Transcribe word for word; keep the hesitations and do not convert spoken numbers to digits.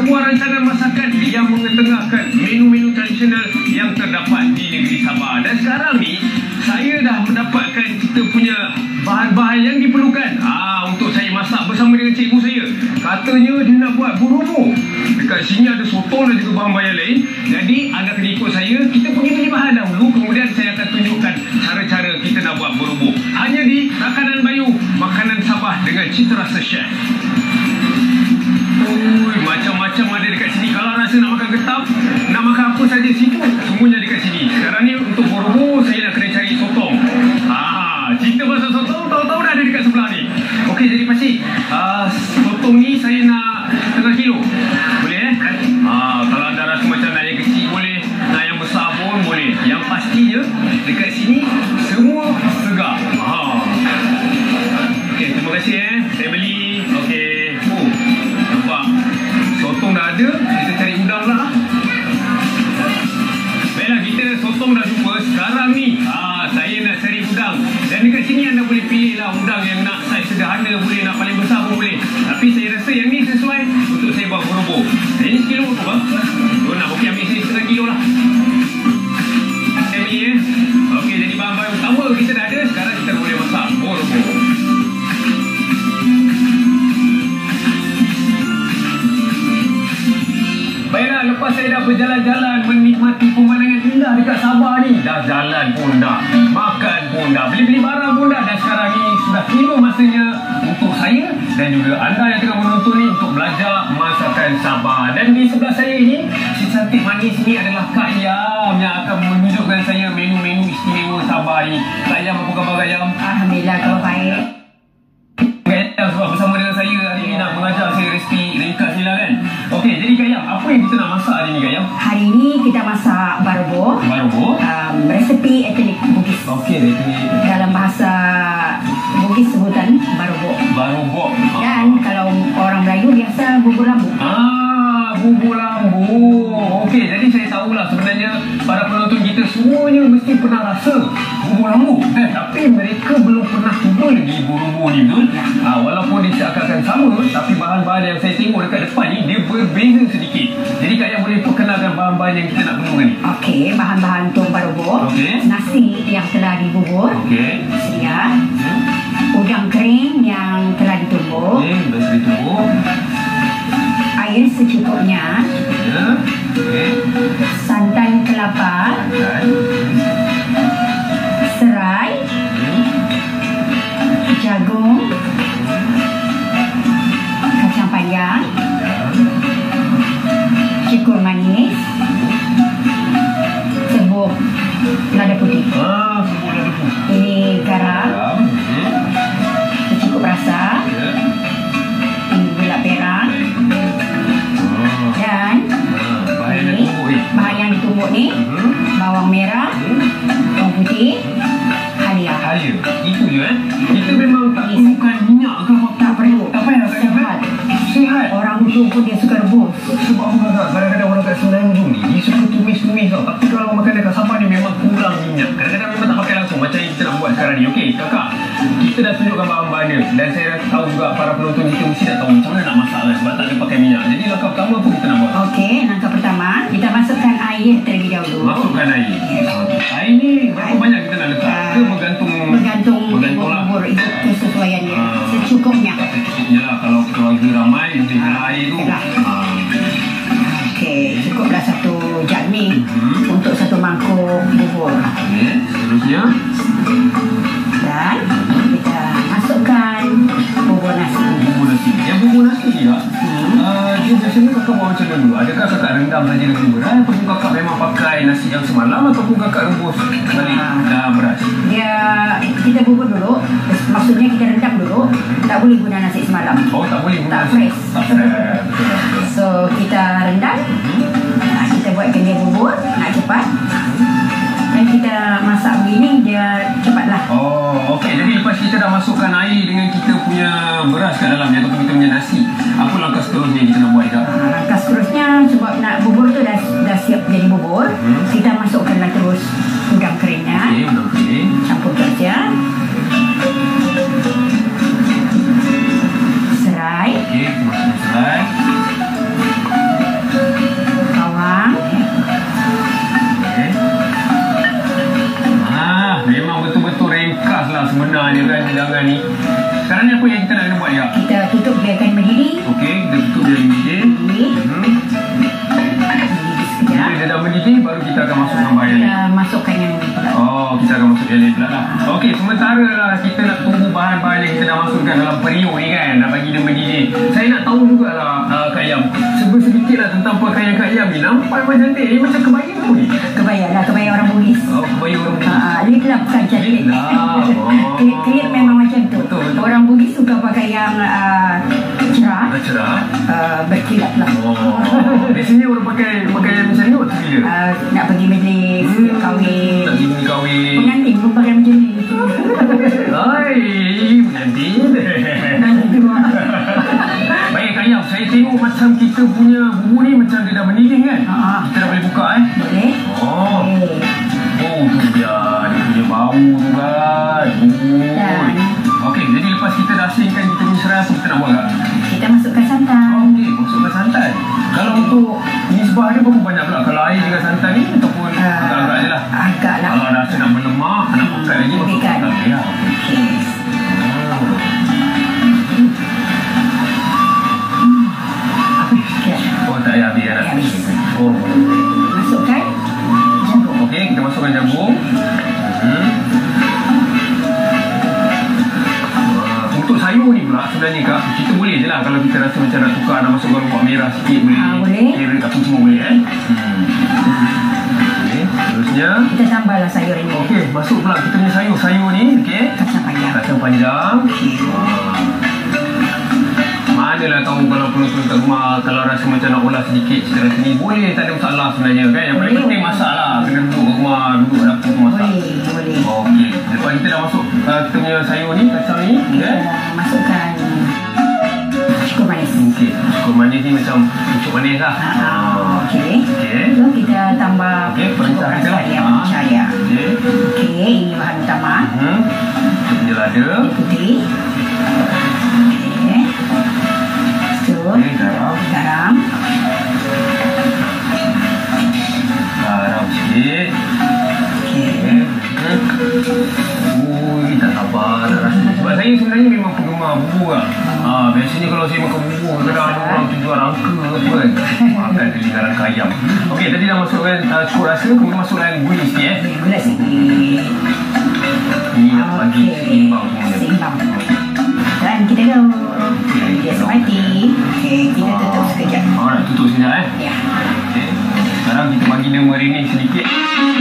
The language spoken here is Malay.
sebuah rancangan masakan yang mengetengahkan menu-menu tradisional yang terdapat di negeri Sabah. Dan sekarang ni saya dah mendapatkan kita punya bahan-bahan yang diperlukan ah, untuk saya masak bersama dengan cikgu saya. Katanya dia nak buat burubu. Dekat sini ada sotong dan juga bahan-bahan yang lain. Jadi anda kena ikut saya. Kita pergi beli bahan dahulu, kemudian saya akan tunjukkan cara-cara kita nak buat burubu. Hanya di Rakanan Bayu, makanan Sabah dengan cita rasa chef. Ui, macam-macam ada dekat sini. Kalau rasa nak makan getap, nak makan apa saja seafood, semuanya dekat sini. Sekarang ni untuk burubu saya nak kena cari sotong. Ah, cerita pasal sotong tahu-tahu dah ada dekat sebelah ni. Okey, jadi pakcik, uh, sotong ni saya nak setengah kilo. Boleh eh? Ah, kalau anda rasa macam nak yang kecil boleh, nak yang besar pun boleh. Yang pastinya dekat sini semua segar. Ah. Okey, terima kasih eh. Saya beli. Okey. Oh, nampak sotong dah ada. Kita cari udang lah. Baiklah, kita sotong dah jumpa. Sekarang ni ah, saya nak cari udang. Dan dekat sini anda boleh pilih lah udang yang nak saiz sederhana, boleh nak paling besar pun boleh. Tapi saya rasa yang ni sesuai untuk saya buat burubu. Saya ni sekilo berapa bang? Oh, nak okey, ambil saya setengah kilo lah. Saya ambil ya. Okey, jadi bahan-bahan utama kita dah ada. Sekarang kita boleh masak burubu. Baiklah, lepas saya dah berjalan-jalan menikmati pemandangan indah dekat Sabah ni, dah jalan pun dah, makan pun dah, beli-beli barang pun dah, dan sekarang ni sudah tiba masanya untuk saya dan juga anda yang tengah menonton ni untuk belajar masakan Sabah. Dan di sebelah saya ni, si cantik manis ni adalah Kak Yam yang akan menunjukkan saya menu-menu istimewa Sabah ni. Kak Yam, apa khabar Kak Yam? Alhamdulillah, khabar baik. Kak Yam sebab bersama dengan saya hari ni nak mengajar saya resipi ringkas ni lah kan. Okey, jadi Kak Yam, apa yang kita nak masak hari ni Kak Yam? Hari ni kita masak barubo. Barubo? Um, resepi etnik Bugis. Okey, etnik. Dalam bahasa Bugis sebutan barubo. Barubo. Dan ah. kalau orang Melayu biasa bubur lambu. Ah, bubur lambu. Okey, jadi saya tahulah sebenarnya para penonton kita semuanya mesti pernah rasa bubur lambu. Eh, tapi mereka belum pernah cuba lagi burubu ni, betul? Ah, walaupun dia seakan-akan sama, tapi bahan-bahan yang saya tengok dekat depan ni dia berbeza sedikit. Jadi Kak Yang boleh perkenalkan bahan-bahan yang kita nak perlukan ni. Okey, bahan-bahan untuk barubo. Okey. Nasi yang telah dibubur. Okey. Sedia. Hmm. Udang kering yang telah ditumbuk. Okey, dah ditumbuk. Air secukupnya. Ya. Okey. Santan kelapa. Dan Serai. hmm. Jagung. Kacang panjang. Cikur manis, serbuk lada putih. Ah, serbuk lada putih. Ini garam, Garam. Hmm. secukup rasa. Ya. Ini gula perang. Ah. Dan Ah, bahan yang ini ditumbuk ni. bahan yang ditumbuk ni, Hmm. bawang merah, bawang putih, halia. Halia. Itu je eh. Kita memang tak perlukan minyak ke apa? Tak perlu. Tak payah. Sehat. Sihat. Orang dulu pun dia suka rebus. Sebab apa kata kadang-kadang orang kat Semenanjung ni dia suka tumis-tumis tau. Tapi kalau makan dekat Sabah ni memang kurang minyak. Kadang-kadang memang tak pakai langsung macam yang kita nak buat sekarang ni. Okey kakak, kita dah tunjukkan bahan-bahan dia. Dan saya dah tahu juga para penonton kita mesti dah tahu macam mana nak masak kan. Sebab tak ada pakai minyak. Jadi langkah pertama apa kita nak buat? Okey, langkah pertama kita masukkan air terlebih dahulu. Masukkan air. Air ni berapa banyak kita nak letak? Ke bergantung Bergantung Bergantung lah. bubur itu kesesuaiannya. Ah. Secukupnya. Secukupnya lah. Kalau keluarga ramai mesti ah. air tu. Ah. Okey, cukuplah satu jug ni Hmm. untuk satu mangkuk bubur. Okey, seterusnya Dan kita masukkan bubur nasi. bubur nasi. Yang bubur nasi ni kak, Hmm. uh, dia biasanya kakak buat macam mana dulu? Adakah kakak rendam saja dengan beras? Ataupun kakak memang pakai nasi yang semalam? Ataupun kakak rebus balik dalam beras? Dia kita bubur dulu, maksudnya kita rendam dulu. Tak boleh guna nasi semalam. Oh, tak boleh guna Tak nasi? fresh. Tak fresh. Betul, betul. So kita rendam. Nah, kita buatkan dia bubur nak cepat. Dan kita masak begini dia cepatlah. Oh, okey. Jadi lepas kita dah masukkan air dengan kita punya beras kat dalamnya ataupun kita punya nasi, apa langkah seterusnya kita nak buat kak? Ha, langkah seterusnya sebab nak bubur tu dah dah siap jadi bubur, Hmm. kita masukkanlah terus udang keringnya. Okey, udang kering. Campur saja. Serai. Okey, kita masukkan serai. serba sedikit lah tentang pakaian Kak Yam ni. Nampak memang cantik. Ini macam kebaya apa ni? Kebaya lah, kebaya orang Bugis. Oh, kebaya orang Bugis. Ah, Lip lah bukan cantik. Lip lah. Clear memang macam tu. Betul, betul. Orang Bugis suka pakai yang uh, cerah. Ah, cerah. Uh, berkilat lah. Oh. Biasanya orang pakai pakaian macam ni waktu bila? Uh, nak pergi majlis, Hmm. kahwin. Nak pergi kahwin. Pengantin pun pakai macam ni. Hai, pengantin. Nanti tu. Baik Kak Yam, saya tengok macam kita punya bubur ni macam dia dah mendidih kan? Ha. Kita dah boleh buka eh? Boleh? Oh. Boleh. Oh, tu dia. Dia punya bau tu kan. Bubur. Dan- Okey, jadi lepas kita dah asingkan kita punya serai, apa kita nak buat Kak? Kita masukkan santan. Oh, okey, masukkan santan. Kalau untuk nisbah dia berapa banyak pula? Kalau air dengan santan ni ataupun Ah, agak-agak je lah? agak lah. Kalau rasa nak berlemak, nak makan lagi, Lebihkan. masukkan lagi lah. Okey. Okey. Oh, tak payah habis kan? Tak habis. Oh. Masukkan jagung. Okey, kita masukkan jagung. Hmm. Uh, untuk sayur ni pula sebenarnya Kak, kita boleh je lah kalau kita rasa macam nak tukar, nak masukkan lemak merah sikit boleh. Ah, boleh. Carrot apa semua boleh eh. Hmm. Okey, terusnya Kita tambahlah sayur ini. okey, masuk pula kita punya sayur. Sayur ni okey. Kacang panjang. Kacang panjang. Manalah tahu kalau penonton kat rumah kalau rasa macam nak olah sedikit cerita rasa ni boleh, tak ada masalah sebenarnya kan. Yang paling Boleh. penting masak lah. Kena duduk kat rumah, duduk dapur masak. Boleh, boleh. Okey, lepas kita dah masuk uh, kita punya sayur ni, kacang ni, Kita okay. dah masukkan cukup manis. Okey, cukup manis ni macam cukup manis lah. Ah, okey. Okey. So kita tambah Okey, perintah cukup kita rasa lah. dia Ah. percaya. Okey. Okey, ini bahan utama. Hmm. Kita punya lada. Ini putih. Okey. So, Okey, garam. garam. Garam sikit. Okey. Oh, ni tak sabar nak rasa. Sebab saya sebenarnya memang penggemar bubur lah. Ah, biasanya kalau saya makan bubur, kadang ada orang tu jual rangka ke apa kan. Makan telinga rangka ayam. Okey, tadi dah masukkan uh, cukup rasa, kemudian masukkan gula sikit eh. Gula sikit. Ni nak bagi seimbang semuanya. Seimbang. Dan kita dah dia mati. Okey, kita tutup sekejap. Alright, tutup sekejap eh. Ya. Okay. Sekarang kita bagi dia merining sedikit.